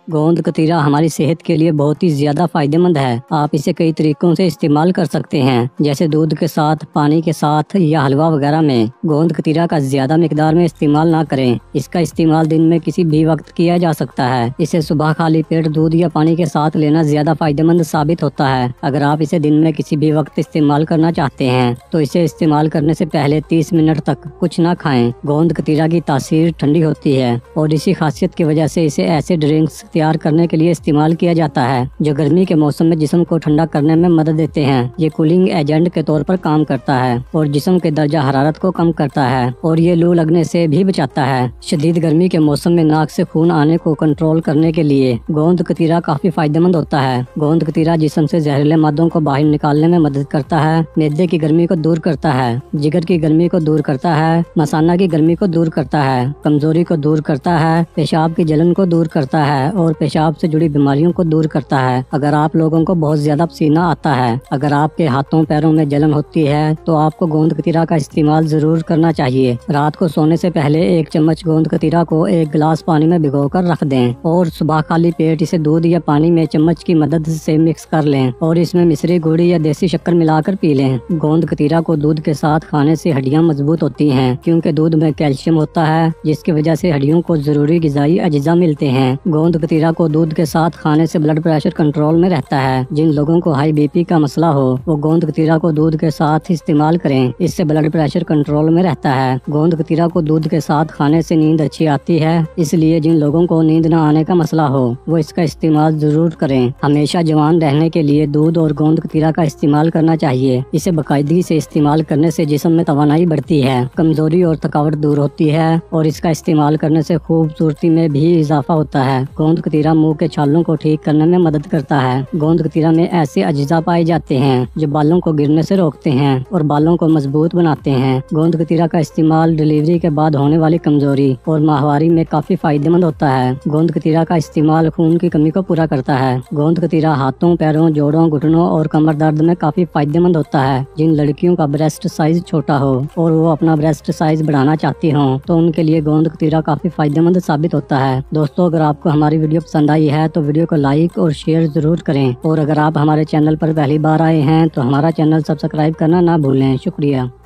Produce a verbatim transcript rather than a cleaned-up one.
गोंद कतीरा हमारी सेहत के लिए बहुत ही ज्यादा फायदेमंद है। आप इसे कई तरीकों से इस्तेमाल कर सकते हैं, जैसे दूध के साथ, पानी के साथ या हलवा वगैरह में। गोंद कतीरा का ज्यादा मिकदार में इस्तेमाल ना करें। इसका इस्तेमाल दिन में किसी भी वक्त किया जा सकता है। इसे सुबह खाली पेट दूध या पानी के साथ लेना ज्यादा फायदेमंद साबित होता है। अगर आप इसे दिन में किसी भी वक्त इस्तेमाल करना चाहते हैं तो इसे इस्तेमाल करने से पहले तीस मिनट तक कुछ ना खाएं। गोंद कतीरा की तासीर ठंडी होती है और इसी खासियत की वजह से इसे ऐसे ड्रिंक्स तैयार करने के लिए इस्तेमाल किया जाता है जो गर्मी के मौसम में जिस्म को ठंडा करने में मदद देते हैं। ये कूलिंग एजेंट के तौर पर काम करता है और जिस्म के दर्जा हरारत को कम करता है और ये लू लगने से भी बचाता है। शदीद गर्मी के मौसम में नाक से खून आने को कंट्रोल करने के लिए गोंद कतीरा काफी फायदेमंद होता है। गोंद कतीरा जिस्म से जहरीले मादों को बाहर निकालने में मदद करता है, मैदे की गर्मी को दूर करता है, जिगर की गर्मी को दूर करता है, मसाना की गर्मी को दूर करता है, कमजोरी को दूर करता है, पेशाब की जलन को दूर करता है और पेशाब से जुड़ी बीमारियों को दूर करता है। अगर आप लोगों को बहुत ज्यादा पसीना आता है, अगर आपके हाथों पैरों में जलन होती है तो आपको गोंद कतीरा का इस्तेमाल जरूर करना चाहिए। रात को सोने से पहले एक चम्मच गोंद कतीरा को एक गिलास पानी में भिगोकर रख दें और सुबह खाली पेट इसे दूध या पानी में चम्मच की मदद से मिक्स कर लें और इसमें मिश्री, गुड़ी या देसी शक्कर मिलाकर पी लें। गोंद कतीरा को दूध के साथ खाने से हड्डियां मजबूत होती हैं, क्योंकि दूध में कैल्शियम होता है जिसकी वजह से हड्डियों को जरूरी ग़िज़ाई अज्जा मिलते हैं। गोंद कतीरा को दूध के साथ खाने से ब्लड प्रेशर कंट्रोल में रहता है। जिन लोगों को हाई बीपी का मसला हो वो गोंद कतीरा को दूध के साथ इस्तेमाल करें, इससे ब्लड प्रेशर कंट्रोल में रहता है। गोंद कतीरा को दूध के साथ खाने से नींद अच्छी आती है, इसलिए जिन लोगों को नींद न आने का मसला हो वो इसका इस्तेमाल जरूर करें। हमेशा जवान रहने के लिए दूध और गोंद कतीरा का इस्तेमाल करना चाहिए। इसे बाकायदगी से इस्तेमाल करने से जिस्म में तवानाई बढ़ती है, कमजोरी और थकावट दूर होती है और इसका इस्तेमाल करने से खूबसूरती में भी इजाफा होता है। गोंद कतीरा मुंह के छालों को ठीक करने में मदद करता है। गोंद कतीरा में ऐसे अज्जा पाए जाते हैं जो बालों को गिरने से रोकते हैं और बालों को मजबूत बनाते हैं। गोंद कतीरा का इस्तेमाल डिलीवरी के बाद होने वाली कमजोरी और माहवारी में काफी फायदेमंद होता है। गोंद कतीरा का इस्तेमाल खून की कमी को पूरा करता है। गोंद कतीरा हाथों, पैरों, जोड़ों, घुटनों और कमर दर्द में काफी फायदेमंद होता है। जिन लड़कियों का ब्रेस्ट साइज छोटा हो और वो अपना ब्रेस्ट साइज बढ़ाना चाहती हो तो उनके लिए गोंद कतीरा काफी फायदेमंद साबित होता है। दोस्तों, अगर आपको हमारी वीडियो पसंद आई है तो वीडियो को लाइक और शेयर जरूर करें और अगर आप हमारे चैनल पर पहली बार आए हैं तो हमारा चैनल सब्सक्राइब करना ना भूलें। शुक्रिया।